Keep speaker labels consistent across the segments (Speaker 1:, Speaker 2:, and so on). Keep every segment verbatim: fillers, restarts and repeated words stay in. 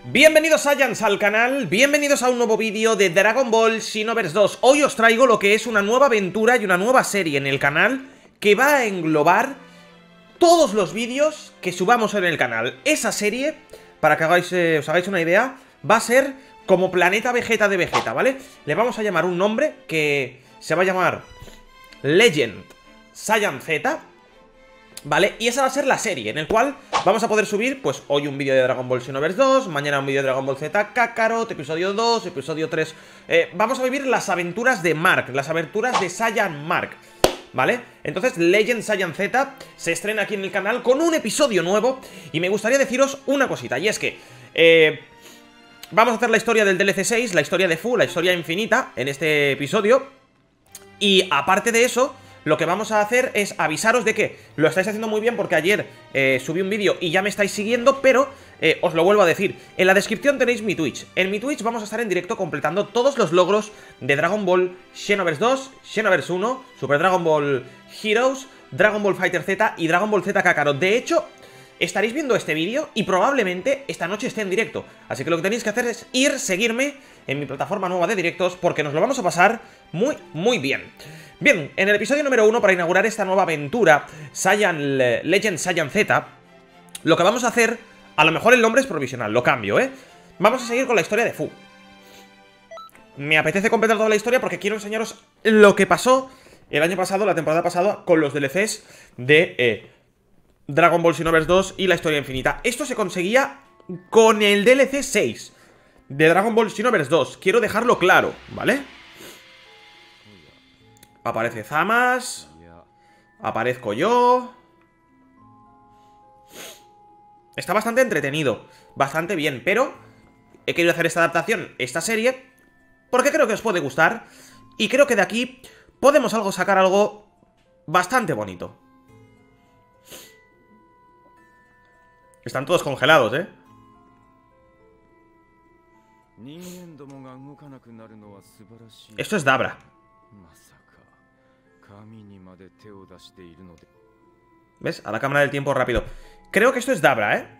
Speaker 1: Bienvenidos Saiyans al canal, bienvenidos a un nuevo vídeo de Dragon Ball Xenoverse dos. Hoy os traigo lo que es una nueva aventura y una nueva serie en el canal que va a englobar todos los vídeos que subamos en el canal. Esa serie, para que hagáis, eh, os hagáis una idea, va a ser como Planeta Vegeta de Vegeta, ¿vale? Le vamos a llamar un nombre que se va a llamar Legend Saiyan Z, ¿vale? Y esa va a ser la serie, en el cual vamos a poder subir, pues, hoy un vídeo de Dragon Ball Xenoverse dos, mañana un vídeo de Dragon Ball Z Kakarot, episodio dos, episodio tres... Eh, vamos a vivir las aventuras de Mark, las aventuras de Saiyan Mark, ¿vale? Entonces, Legend Saiyan Z se estrena aquí en el canal con un episodio nuevo. Y me gustaría deciros una cosita, y es que... Eh, vamos a hacer la historia del D L C seis, la historia de Fu, la historia infinita, en este episodio. Y aparte de eso, lo que vamos a hacer es avisaros de que lo estáis haciendo muy bien, porque ayer eh, subí un vídeo y ya me estáis siguiendo, pero eh, os lo vuelvo a decir. En la descripción tenéis mi Twitch. En mi Twitch vamos a estar en directo completando todos los logros de Dragon Ball Xenoverse dos, Xenoverse uno, Super Dragon Ball Heroes, Dragon Ball Fighter Z y Dragon Ball Z Kakarot. De hecho, estaréis viendo este vídeo y probablemente esta noche esté en directo. Así que lo que tenéis que hacer es ir, seguirme en mi plataforma nueva de directos, porque nos lo vamos a pasar muy, muy bien. Bien, en el episodio número uno, para inaugurar esta nueva aventura, Saiyan Legend Saiyan Z, lo que vamos a hacer, a lo mejor el nombre es provisional, lo cambio, ¿eh? Vamos a seguir con la historia de Fu. Me apetece completar toda la historia porque quiero enseñaros lo que pasó el año pasado, la temporada pasada, con los D L Cs de eh, Dragon Ball Xenoverse dos y la historia infinita. Esto se conseguía con el D L C seis de Dragon Ball Xenoverse dos. Quiero dejarlo claro, ¿vale? Aparece Zamas. Aparezco yo. Está bastante entretenido, bastante bien, pero he querido hacer esta adaptación, esta serie, porque creo que os puede gustar. Y creo que de aquí podemos algo sacar algo bastante bonito. Están todos congelados, ¿eh? Esto es Dabra. ¿Ves? A la cámara del tiempo rápido. Creo que esto es Dabra, ¿eh?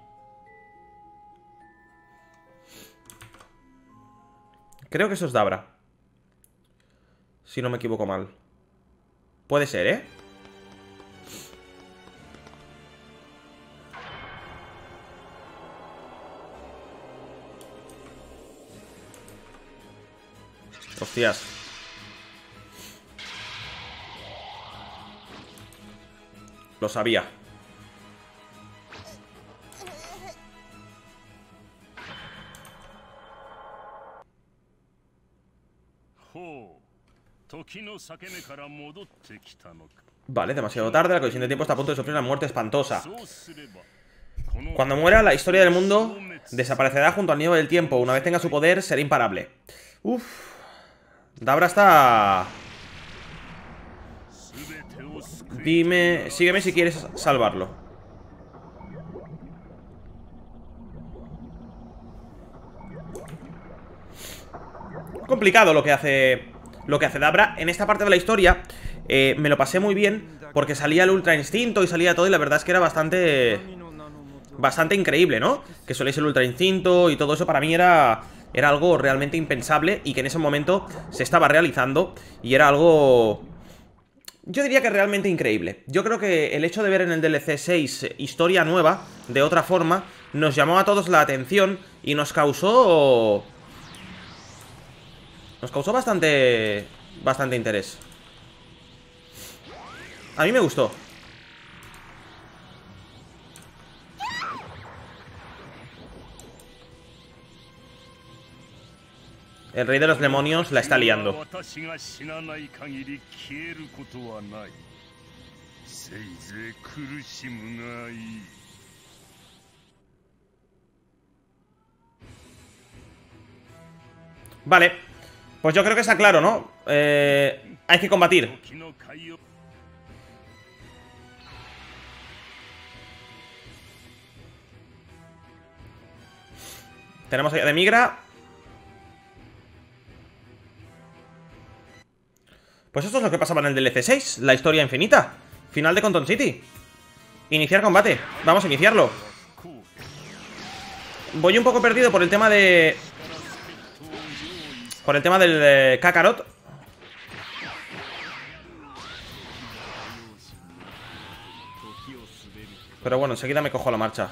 Speaker 1: Creo que esto es Dabra, si no me equivoco mal. Puede ser, ¿eh? Hostias. Lo sabía. Vale, demasiado tarde. La colisión de tiempo está a punto de sufrir una muerte espantosa. Cuando muera, la historia del mundo desaparecerá junto al nieve del tiempo. Una vez tenga su poder, será imparable. Uf. Dabra está... Dime... Sígueme si quieres salvarlo. Complicado lo que hace... Lo que hace Dabra. En esta parte de la historia eh, me lo pasé muy bien, porque salía el Ultra Instinto y salía todo, y la verdad es que era bastante... Bastante increíble, ¿no? Que soléis el Ultra Instinto y todo eso para mí era... Era algo realmente impensable, y que en ese momento se estaba realizando, y era algo... Yo diría que realmente increíble. Yo creo que el hecho de ver en el D L C seis historia nueva, de otra forma, nos llamó a todos la atención y nos causó... Nos causó bastante... Bastante interés. A mí me gustó. El rey de los demonios la está liando. Vale, pues yo creo que está claro, ¿no? Eh, hay que combatir. Tenemos allá de Migra. Pues esto es lo que pasaba en el D L C seis, la historia infinita. Final de Conton City. Iniciar combate, vamos a iniciarlo. voy un poco perdido por el tema de... Por el tema del eh, Kakarot. Pero bueno, enseguida me cojo la marcha.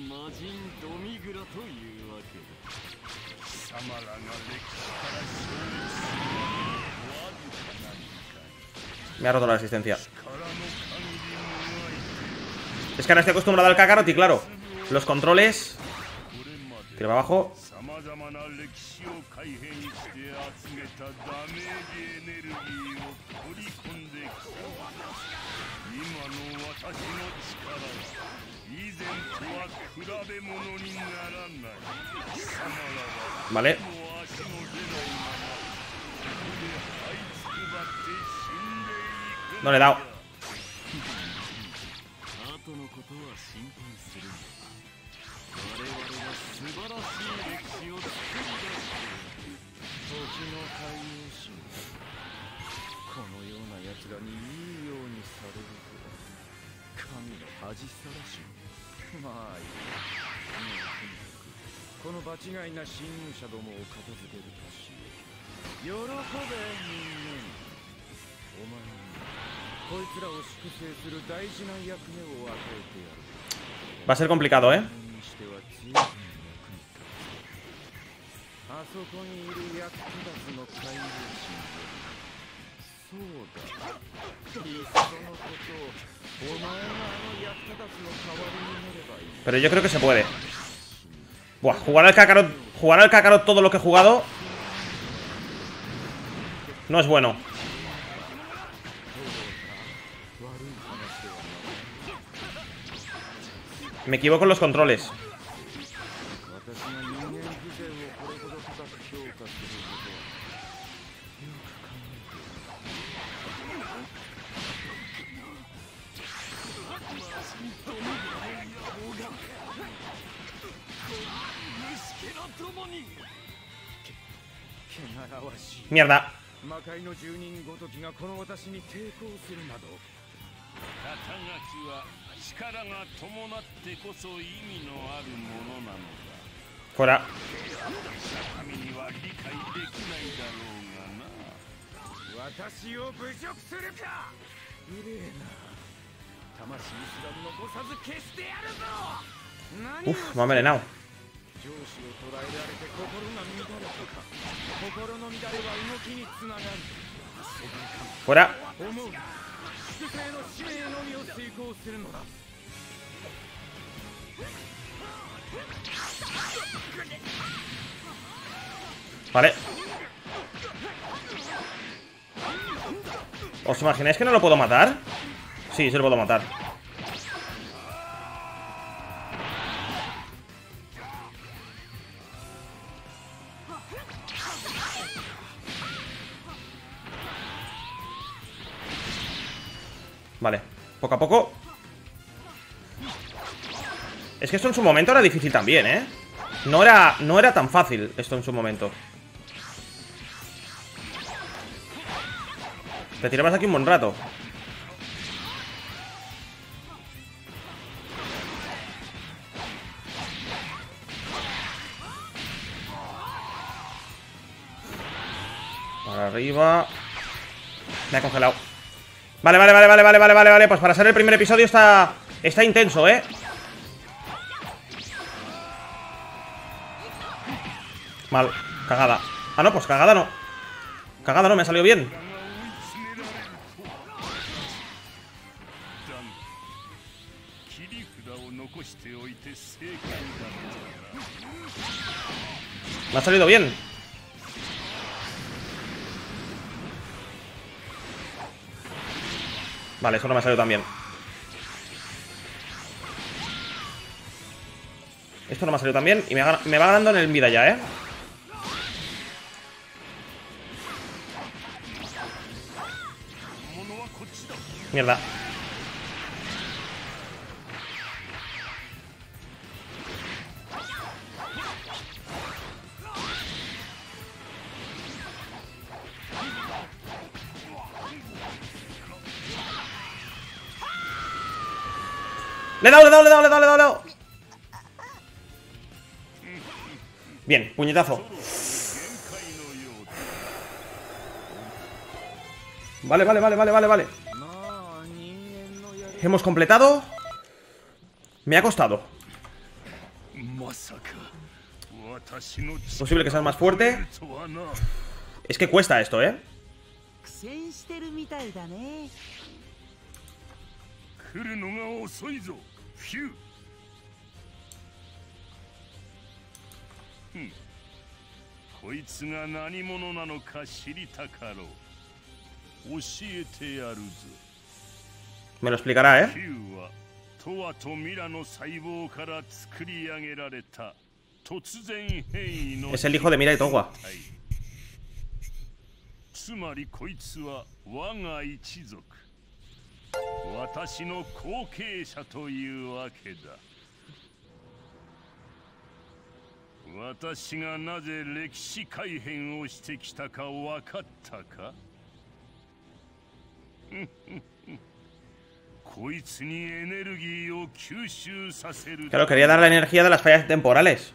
Speaker 1: Me ha roto la resistencia. Es que ahora estoy acostumbrado al Kakarot y claro, los controles... Tira para abajo. Vale. No le he dado. Va a ser complicado, ¿eh? Pero yo creo que se puede. Buah, jugar al Kakarot, jugar al Kakarot todo lo que he jugado no es bueno. Me equivoco en los controles. Mierda. Fuera. Uf, me ha envenenado. Fuera. Vale. ¿Os imagináis que no lo puedo matar? Sí, sí lo puedo matar. Vale, poco a poco. Es que esto en su momento era difícil también, ¿eh? No era, no era tan fácil esto en su momento. Te tirabas aquí un buen rato. Para arriba. Me ha congelado. Vale, vale, vale, vale, vale, vale, vale, vale. Pues para ser el primer episodio está, está intenso, ¿eh? Mal, cagada. Ah, no, pues cagada no. Cagada no, me ha salido bien. Me ha salido bien. Vale, eso no me ha salido tan bien. Esto no me ha salido tan bien. Y me, me va ganando en el vida ya, ¿eh? Mierda. Le he dado, le he dado, le he dado, le he dado, le he dado. Bien, puñetazo. Vale, vale, vale, vale, vale, vale. Hemos completado. Me ha costado. Posible que seas más fuerte. Es que cuesta esto, ¿eh? Me lo explicará, ¿eh? Es el hijo de Mirai Towa. Claro, quería dar la energía de las fallas temporales.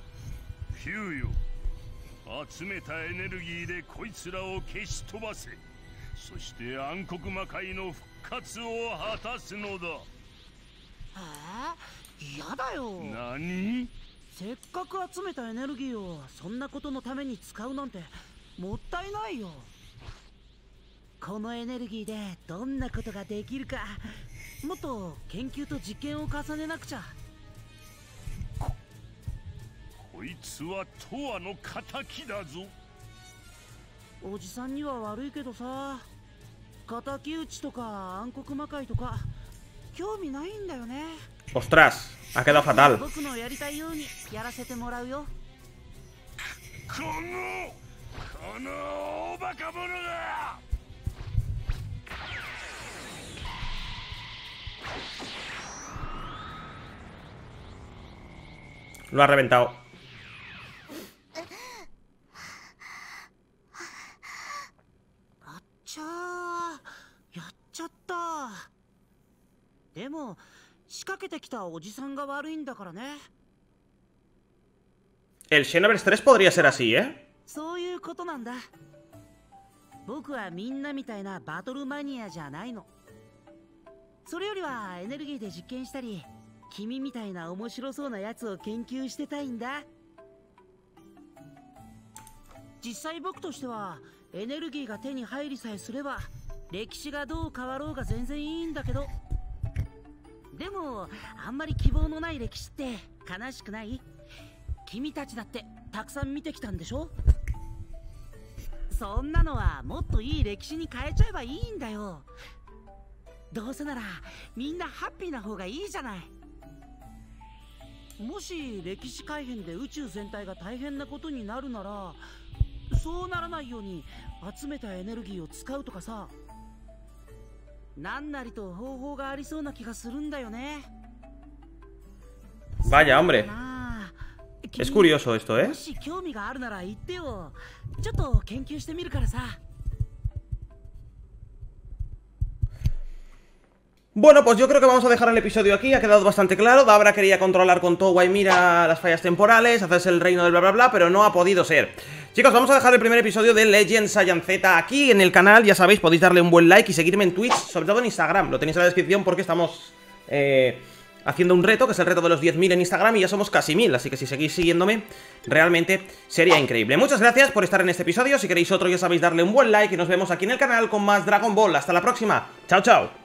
Speaker 2: ¿Nani? せっかく集めたエネルギーをそんなことのために使うなんてもったいないよ。このエネルギーでどんなことができるかもっと研究と実験を重ねなくちゃ。こ、こいつはトアの敵だぞ。おじさんには悪いけどさ、敵討ちとか暗黒魔界とか興味ないんだよね。
Speaker 1: Ostras, ha quedado fatal. Lo ha reventado. El Xenoverse tres podría ser así, ¿eh? Vaya, hombre. Es curioso esto, ¿eh? Bueno, pues yo creo que vamos a dejar el episodio aquí. Ha quedado bastante claro. Dabra quería controlar con Towa y Mira las fallas temporales, hacerse el reino del bla bla bla, pero no ha podido ser. Chicos, vamos a dejar el primer episodio de Legend Saiyan Z aquí en el canal. Ya sabéis, podéis darle un buen like y seguirme en Twitch, sobre todo en Instagram. Lo tenéis en la descripción porque estamos eh, haciendo un reto, que es el reto de los diez mil en Instagram, y ya somos casi mil. Así que si seguís siguiéndome, realmente sería increíble. Muchas gracias por estar en este episodio. Si queréis otro, ya sabéis, darle un buen like y nos vemos aquí en el canal con más Dragon Ball. Hasta la próxima. Chao, chao.